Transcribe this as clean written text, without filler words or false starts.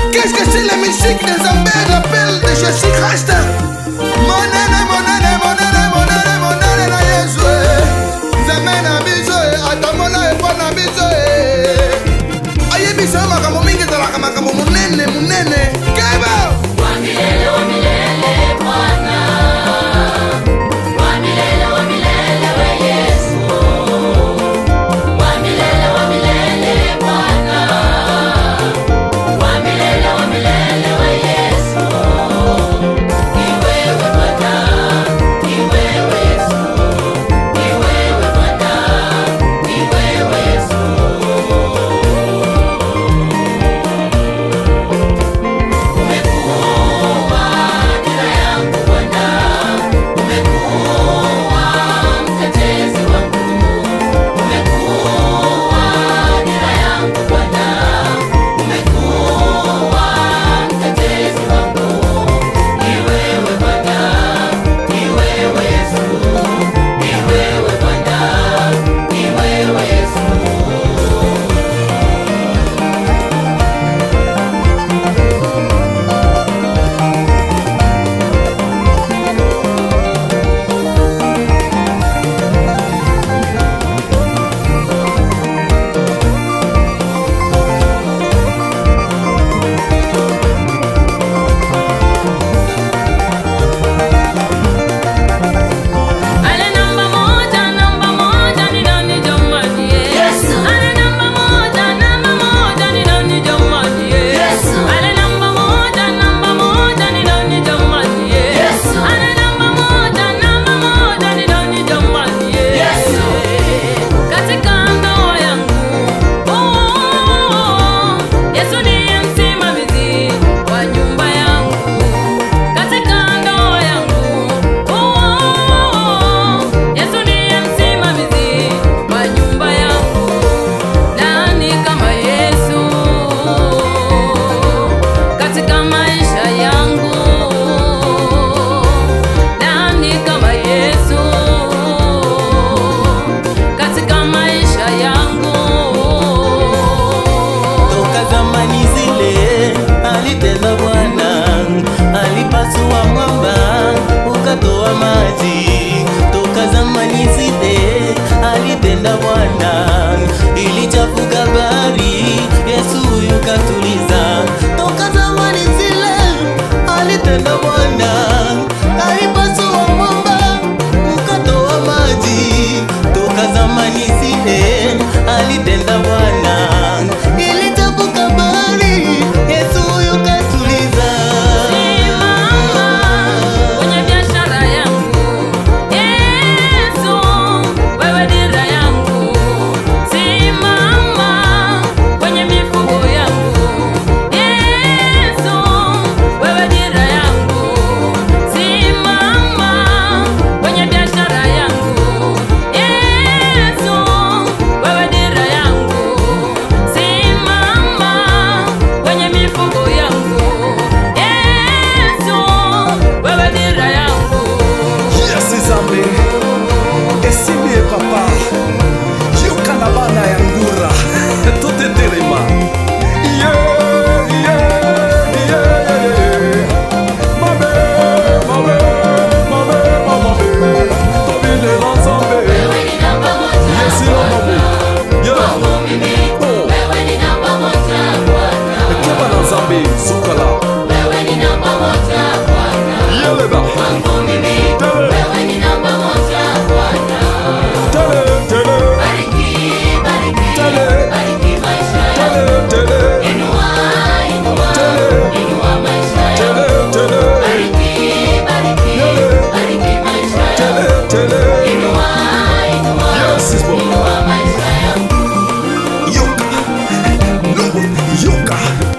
Qu'est-ce que c'est la musique des Zambés rappelle de Jessie Christ? Monene, monene, monene, monene, monene na Yesu Nzambe na biso atamona epa na biso Ayebisa makambo mingi ezalaka makambo munene munene Keba Wa milele Bwana Wa milele we Yesu Wa milele Bwana Wa milele we Yesu Ni wewe Bwana Ni wewe Yesu Ni wewe Bwana Ni wewe Yesu Alitenda Bwana, ilichafuka bahari, Yesu huyu katuliza. Toka zamani zile, alitenda Bwana, alipasua mwamba, ukatoa maji. Toka zamani zile, alitenda Bwana, ilichafuka bahari, Yesu huyu katuliza. Yuka